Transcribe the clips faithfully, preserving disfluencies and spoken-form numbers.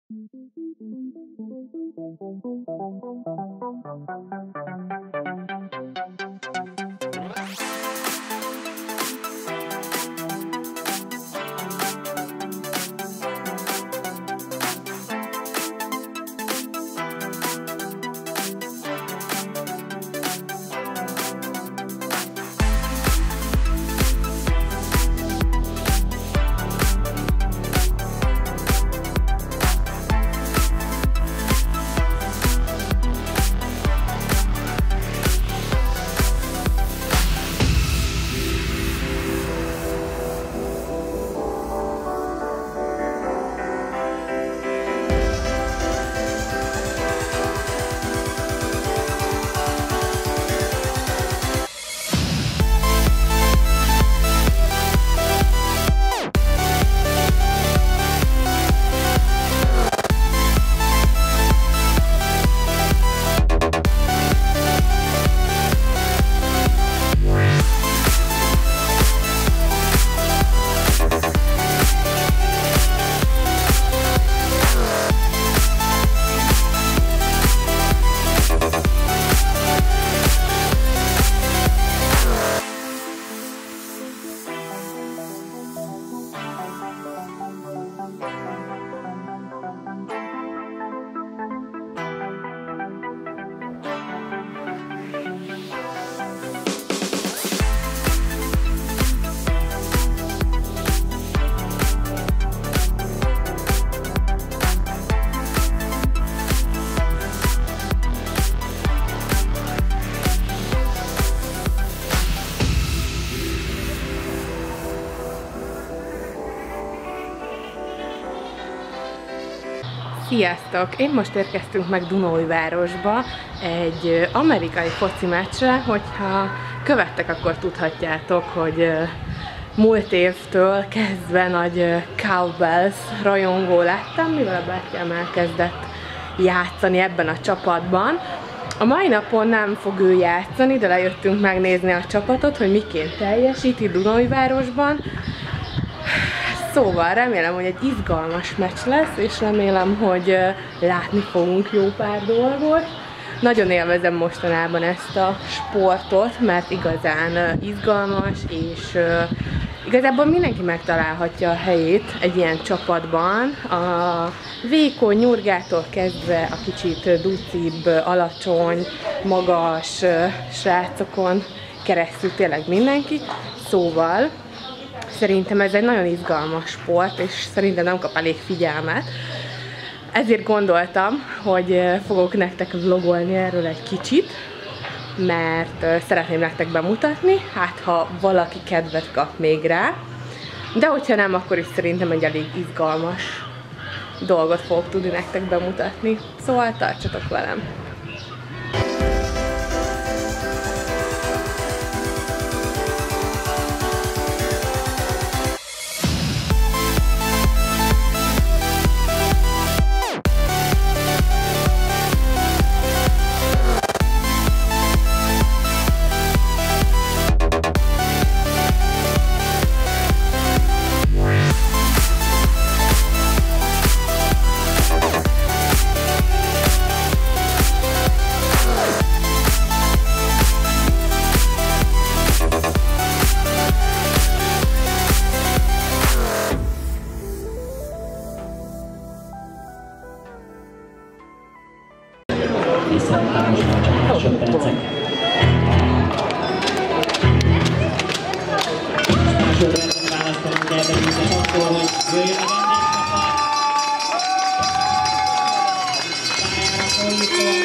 Sziasztok! Én most érkeztünk meg Dunaújvárosba egy amerikai foci meccsre, hogyha követtek, akkor tudhatjátok, hogy múlt évtől kezdve nagy Cowbells rajongó lettem, mivel a bátyám elkezdett játszani ebben a csapatban. A mai napon nem fog ő játszani, de lejöttünk megnézni a csapatot, hogy miként teljesít itt Dunaújvárosban. Szóval remélem, hogy egy izgalmas meccs lesz, és remélem, hogy látni fogunk jó pár dolgot. Nagyon élvezem mostanában ezt a sportot, mert igazán izgalmas, és igazából mindenki megtalálhatja a helyét egy ilyen csapatban. A vékony nyurgától kezdve a kicsit ducibb, alacsony, magas srácokon keresztül tényleg mindenki. Szóval szerintem ez egy nagyon izgalmas sport, és szerintem nem kap elég figyelmet. Ezért gondoltam, hogy fogok nektek vlogolni erről egy kicsit, mert szeretném nektek bemutatni, hát ha valaki kedvet kap még rá. De hogyha nem, akkor is szerintem egy elég izgalmas dolgot fogok tudni nektek bemutatni. Szóval tartsatok velem! Másodpercek. Másodpercek választanunk el belőle akkor, hogy jöjjön a vendégcsapat. Pályára fordítva.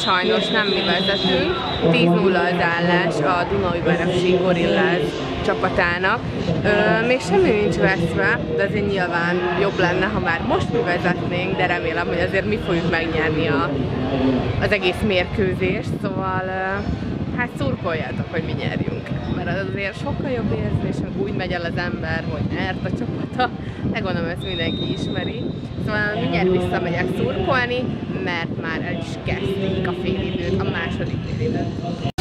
sajnos nem mi vezetünk, tíz nulla az állás a Dunaújvárosi Gorillaz csapatának. Ö, még semmi nincs veszve, de azért nyilván jobb lenne, ha már most mi vezetnénk, de remélem, hogy azért mi fogjuk megnyerni a, az egész mérkőzést, szóval ö, hát szurkoljátok, hogy mi nyerjünk, mert az azért sokkal jobb érzés, hogy úgy megy el az ember, hogy nyert a csapata, de gondolom ezt mindenki ismeri. Szóval mindjárt visszamegyek szurkolni, mert már el is kezdték a félidőt, a második félidőt.